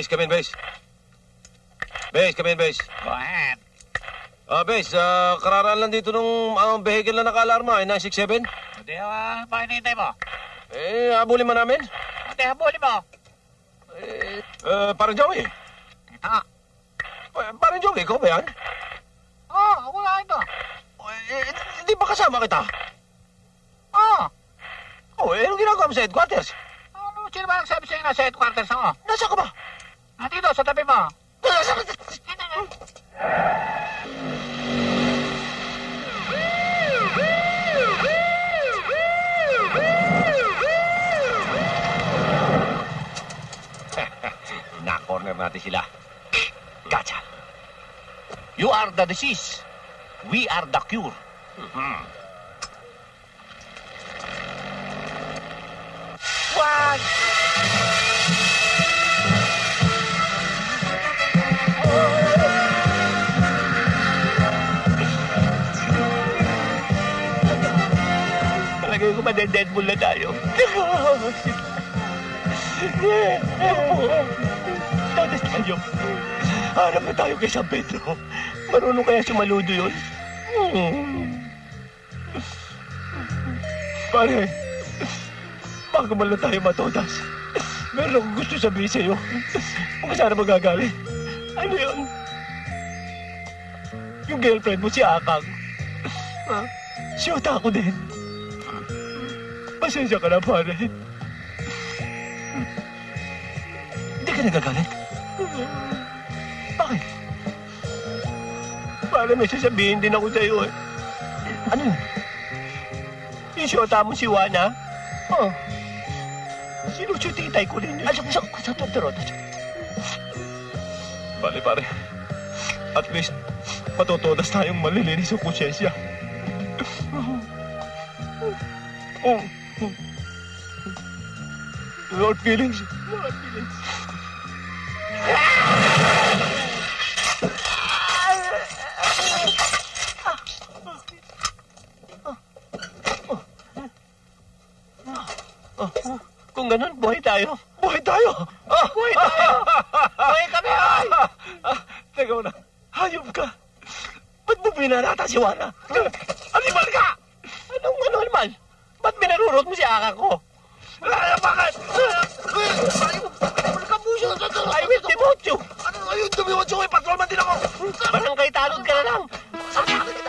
Base, come in, base. Base, come in, base. Go ahead. Base, kararaan lang dito nung vehicle na naka-alarma, 967. Hindi, bakit hinihintay mo? Habulin mo namin. Hindi, habulin mo. Parang Joey. Kita nga. Parang Joey, ikaw ba yan? Oo, ako nga ito. Hindi ba kasama kita? Oo. Anong ginagawa mo sa headquarters? Sino ba nagsabi sa'yo nasa headquarters ako? Nasaan ka ba? Dito, sa tabi mo. Na-corner natin sila. Gotcha. You are the disease. We are the cure. Wag! Palagay ko madededball na tayo. Tadas tayo. Harap na tayo kay San Pedro. Marunong kaya sumaludo yun? Pare, bago man lang tayo matodas, meron akong gusto sabihin sa'yo. Kung sana magagalit. Ano yun? Yung girlfriend mo si Akang. Siyota ako din. Pasensya ka na, pare. Hindi ka nagagalit? Bakit? Para may sasabihin din ako sa'yo eh. Ano yun? Yung siyota mo si Juana? Oo. Sinusutitay ko rin yun. Sa totoo. Bale, pare. At least, matutodas tayong malilinis ang konsyensya. Lord feelings. Lord feelings. Kung ganun, buhay tayo. Buhay tayo! Buhay tayo! Buhay kami, ay! Teka mo na, hayop ka. Ba't mo pinarata si Juana? Animal ka! Anong animal? Ba't binarurot mo si Akang ko? Bakit? I will demote you! Ano yun, demote you? Patrolman din ako! Barangay talod ka na lang!